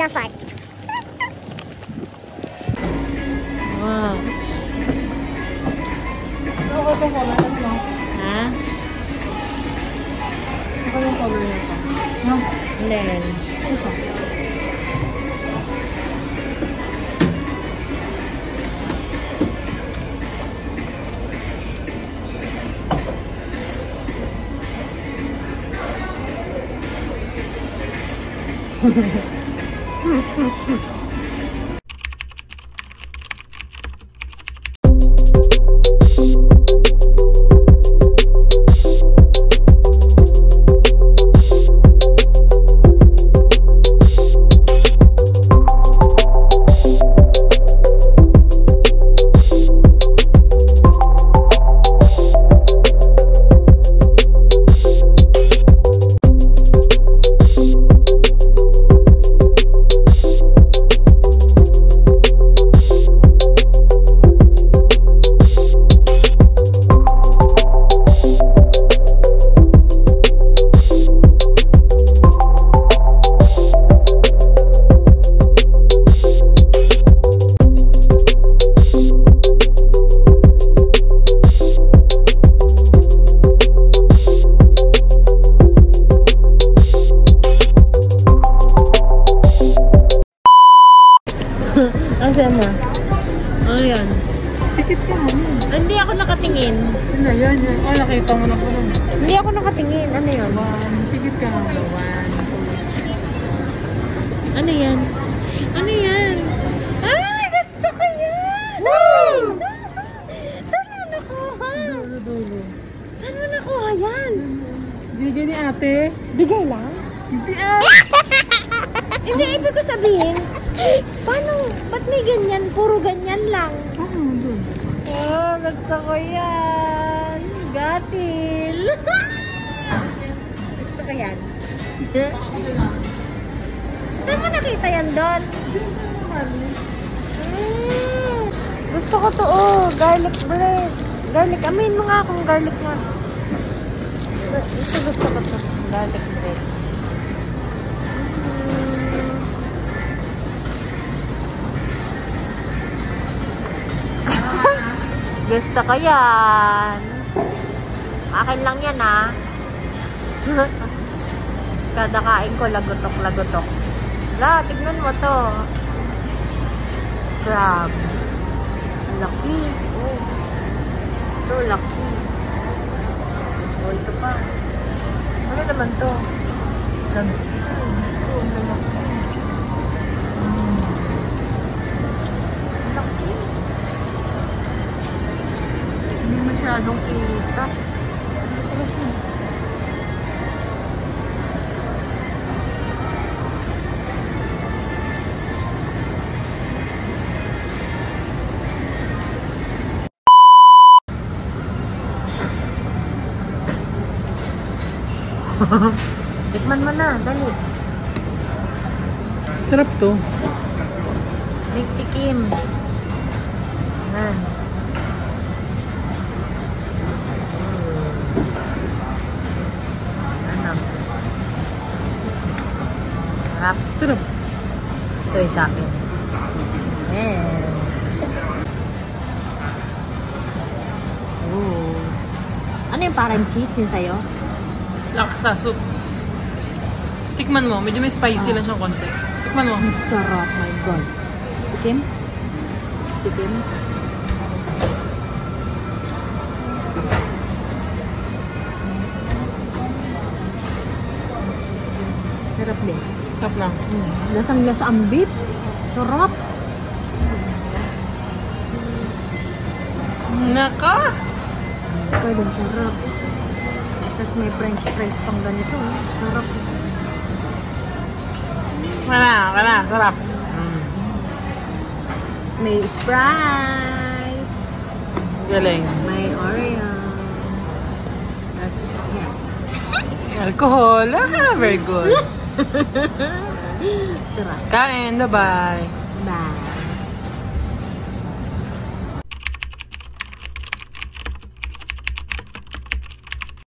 the fart. Wow. Ako itong color mo. Ha? Ako yung color nito. No? And then, Ito. asan na? Ano yan? Tikit ka mo. Hindi ako nakatingin. Ano yan? Oh, nakita mo na po lang. Hindi ako nakatingin. Ano yun? Tikit ka mo. 1, 2. Ano yan? Ano yan? Ay, gusto ko yan! Saan mo nakuha? Dulo. Saan mo nakuha yan? Bigyan ni ate. Bigay lang? Hindi ate. Hindi, ibig ko sabihin, paano, ba't may ganyan? Puro ganyan lang. Doon. Oh, gusto ko yan. Gatil. Gusto ko yan. Saan mo nakita yan doon? Gusto ko to, oh. Garlic bread. Garlic. Amin mo nga kung garlic nga. Ito gusto ko to. Garlic bread. Gusto ko yan. Akin lang yan, ha. Kada kain ko, lagotok. La, tignan mo to. Crab. Laki. Oh. So laki. Oh, ito pa. Ano naman to? Lobster. Oh, malaki. Laki. Hindi masyadong kita. Tikman mo na, dali. Sarap to. Nagtikim. Yan. Ano? Harap. Sarap. Ito yung sa akin. Ayan. Ooh. Ano yung parang cheese yung sa'yo? Laksa soup. Tikman mo. Medyo may spicy lang siyang konti. Tikman mo. Ang sarap, my God. Tikim? Tikim? Sarap din. Sarap lang. Lasang-lasa ang beef. Sarap. Naka! Pwede, sarap. Tapos may french fries pang ganito. Sarap. Kana. Sarap. Tapos may Sprite. Galing. May Oreo. Tapos, yan. Alcohol. Ah, very good. Sarap. Kain. Bye-bye. Bye.